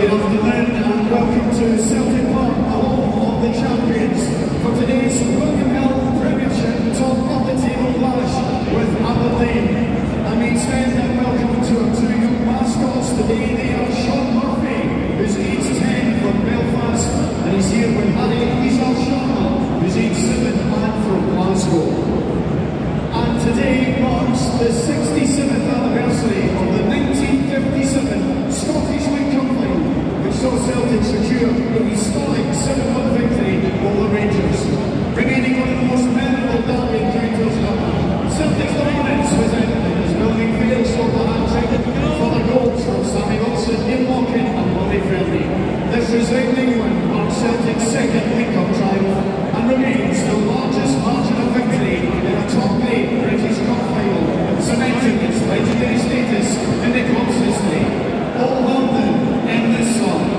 Good afternoon and welcome to Celtic Park, home of the champions, for today's William Hill Premiership top of the table clash with Aberdeen. And we extend a welcome to our two young mascots today. They are Sean Murphy, who's aged 10 from Belfast, and he's here with Harry Sharma, who's aged 7 and from Glasgow. And today marks the 67th anniversary of the 1957 Scottish League Cup final, which saw Celtic secure a historic 7-1 victory over Rangers, remaining one of the most memorable derby encounters ever. Celtic's dominance was evident as Building Field scored the hat-trick for the goals from Sammy Wilson, Ian Walken and Bobby Friendly. This resounding win marks Celtic's second League Cup triumph and remains the largest margin of victory in a top-grade British Cup final, cementing its legendary status in the club's history. All London in this song.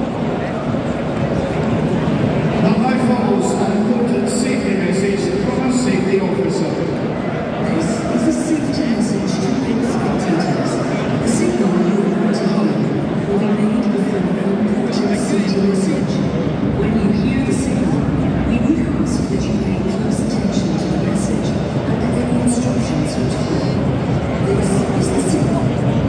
Now follows an important safety message from our safety officer. This is a safety message to all spectators. The signal you are about to hear will be made before an important safety message. When you hear the signal, we would ask that you pay close attention to the message and that any instructions would follow. This is the signal.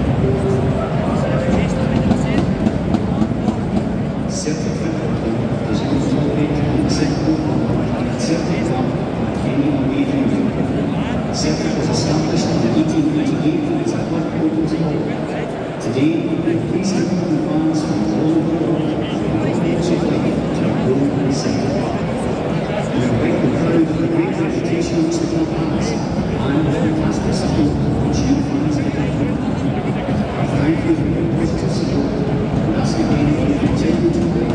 Celtic Football Club does not tolerate unacceptable or Celtic Club any away from football. Celtic was established in 1898 as a club open to all. Today, we are pleased to welcome fans from all over the world from all walks of life to our home in Celtic Park. We are rightly proud of the great reputation which the club has and the fantastic support which you fans provide. Thank you for your positive support and ask again for your continued support.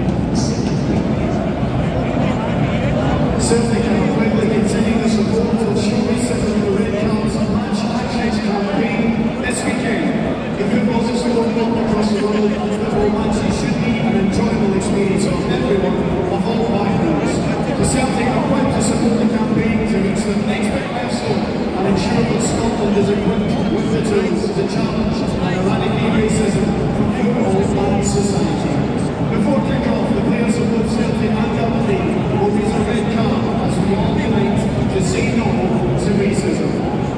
Celtic are quickly continuing the support of Showbiz Center the Red Cards Match Access campaign this weekend. The football's a scored up across the world. Football matches should be an enjoyable experience for everyone of all backgrounds. The Celtic are quick to support the campaign to reach the next big milestone and ensure that Scotland is equipped with the tools to challenge and eradicate racism from football and society. Before kick-off, the players of both Celtic and Aberdeen will use a red card as we all unite to say no to racism.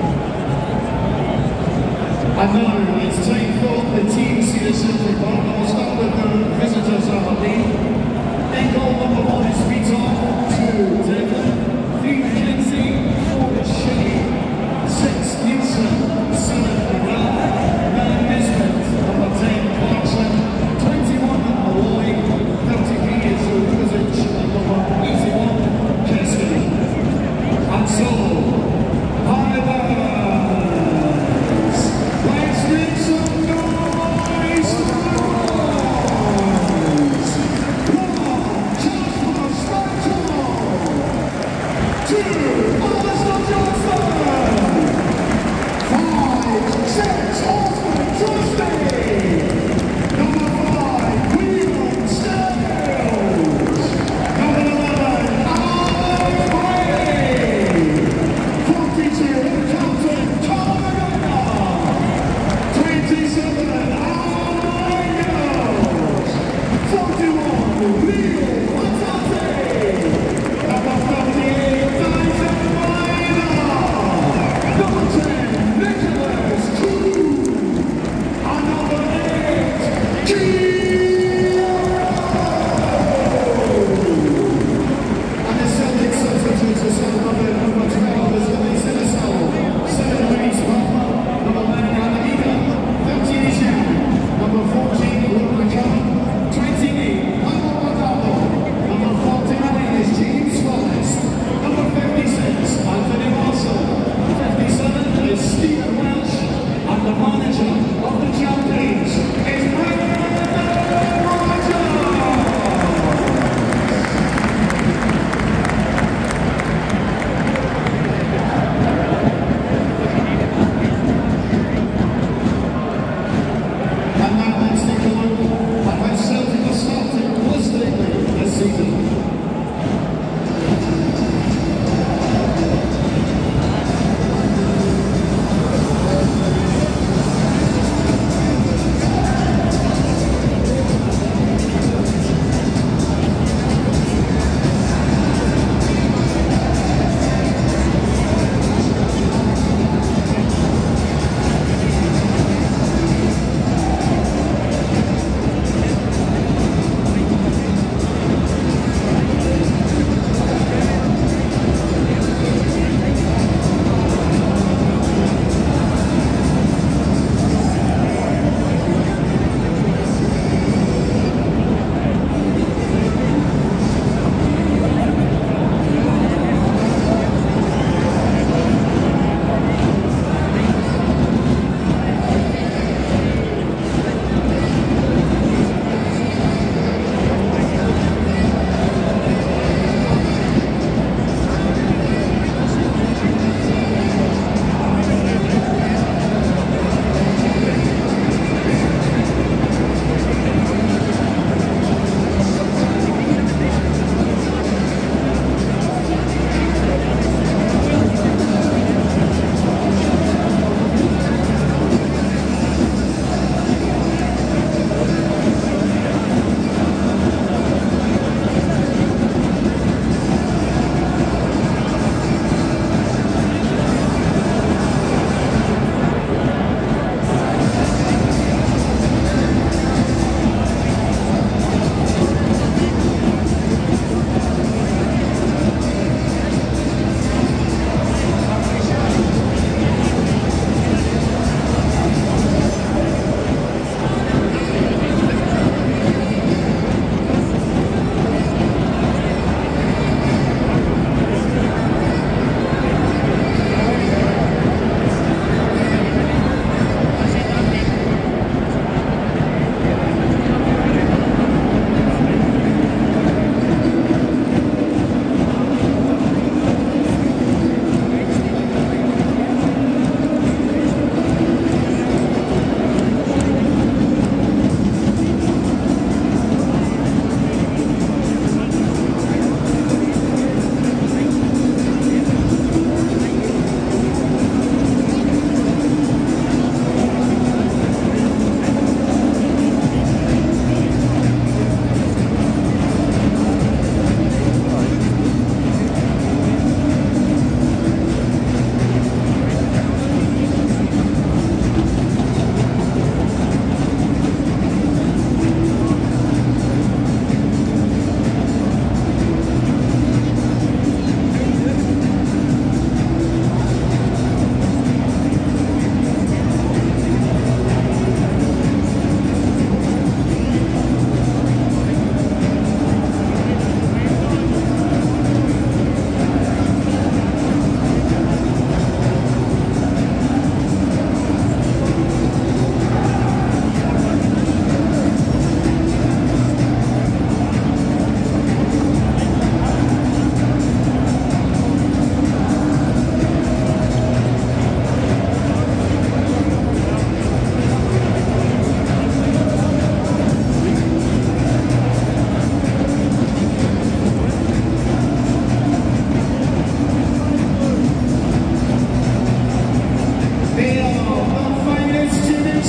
And now it's time for the teams here at Celtic Park. I'll start with the visitors at Aberdeen. In goal number 1 is Speedtalk, 2 Devlin, 3 McKenzie, 4 Shea, 6 Nielsen, 7 McGrath, 9 Nesbitt, number 10 Clarkson, 21 Malloy, 33 is Luzic, and number 81 Cassidy. And so, Highlanders, let's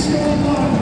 scoreline.